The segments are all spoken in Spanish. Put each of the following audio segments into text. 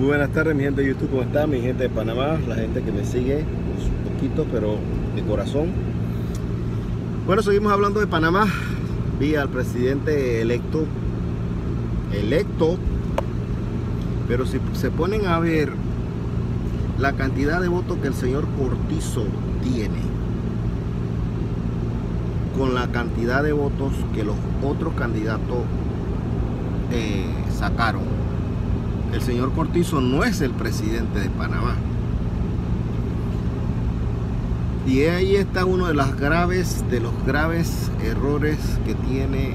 Muy buenas tardes, mi gente de YouTube, ¿cómo está? Mi gente de Panamá, la gente que me sigue, un poquito, pero de corazón. Bueno, seguimos hablando de Panamá. Vi al presidente electo, pero si se ponen a ver la cantidad de votos que el señor Cortizo tiene con la cantidad de votos que los otros candidatos sacaron, el señor Cortizo no es el presidente de Panamá. Y ahí está uno de los graves errores que tiene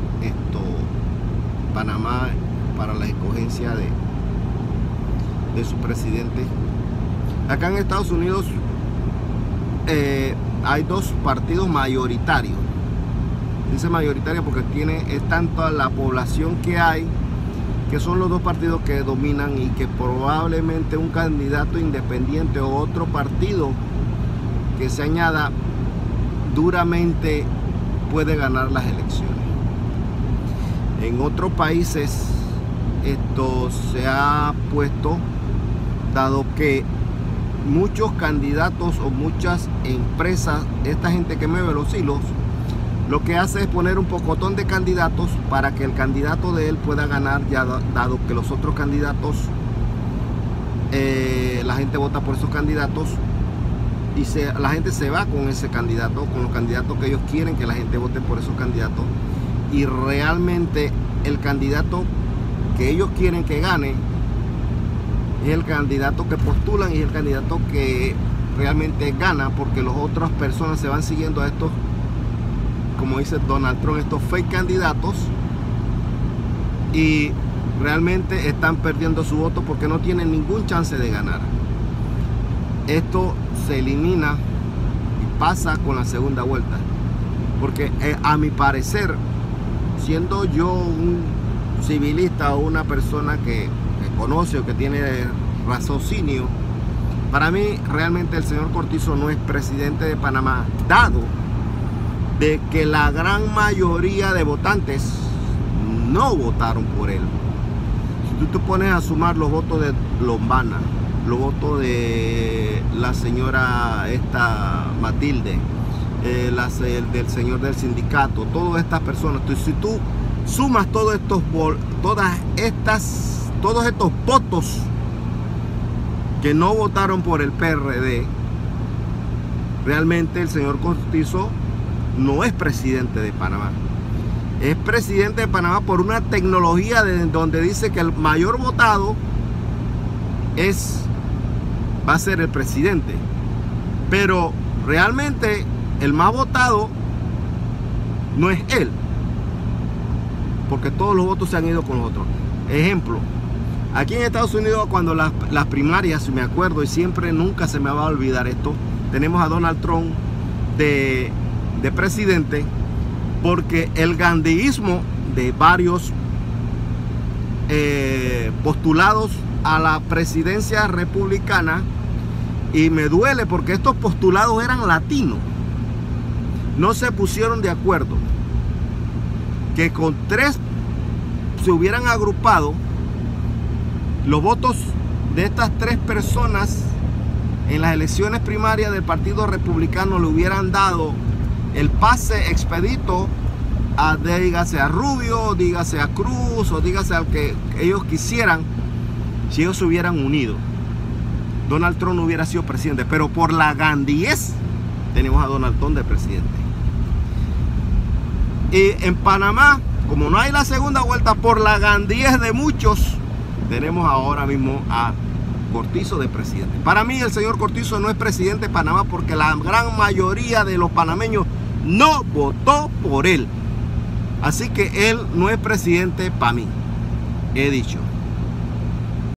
Panamá para la escogencia de su presidente. Acá en Estados Unidos hay dos partidos mayoritarios. Dice mayoritario porque es tanta la población que hay, que son los dos partidos que dominan, y que probablemente un candidato independiente o otro partido que se añada duramente puede ganar las elecciones. En otros países esto se ha puesto, dado que muchos candidatos o muchas empresas, esta gente que mueve los hilos, lo que hace es poner un pocotón de candidatos para que el candidato de él pueda ganar, ya dado que los otros candidatos, la gente vota por esos candidatos y la gente se va con ese candidato, con los candidatos que ellos quieren que la gente vote por esos candidatos, y realmente el candidato que ellos quieren que gane es el candidato que postulan y es el candidato que realmente gana, porque las otras personas se van siguiendo a estos, como dice Donald Trump, estos fake candidatos, y realmente están perdiendo su voto porque no tienen ningún chance de ganar. Esto se elimina y pasa con la segunda vuelta, porque a mi parecer, siendo yo un civilista o una persona que conoce o que tiene raciocinio, para mí realmente el señor Cortizo no es presidente de Panamá, dado de que la gran mayoría de votantes no votaron por él. Si tú te pones a sumar los votos de Lombana, los votos de la señora Matilde, del señor del sindicato, todas estas personas, si tú sumas todos estos votos que no votaron por el PRD, realmente el señor Cortizo no es presidente de Panamá. Es presidente de Panamá por una tecnología donde dice que el mayor votado va a ser el presidente, pero realmente el más votado no es él, porque todos los votos se han ido con los otros. Ejemplo, aquí en Estados Unidos, cuando las primarias, me acuerdo, y siempre nunca se me va a olvidar esto, tenemos a Donald Trump de presidente, porque el gandhiismo de varios postulados a la presidencia republicana, y me duele porque estos postulados eran latinos, no se pusieron de acuerdo que con 3 se hubieran agrupado los votos de estas 3 personas en las elecciones primarias del Partido Republicano, le hubieran dado el pase expedito dígase a Rubio, dígase a Cruz, o dígase al que ellos quisieran. Si ellos se hubieran unido, Donald Trump no hubiera sido presidente, pero por la gandhiez tenemos a Donald Trump de presidente. Y en Panamá, como no hay la segunda vuelta, por la gandhiez de muchos, tenemos ahora mismo a Cortizo de presidente. Para mí el señor Cortizo no es presidente de Panamá porque la gran mayoría de los panameños no votó por él. Así que él no es presidente para mí. He dicho.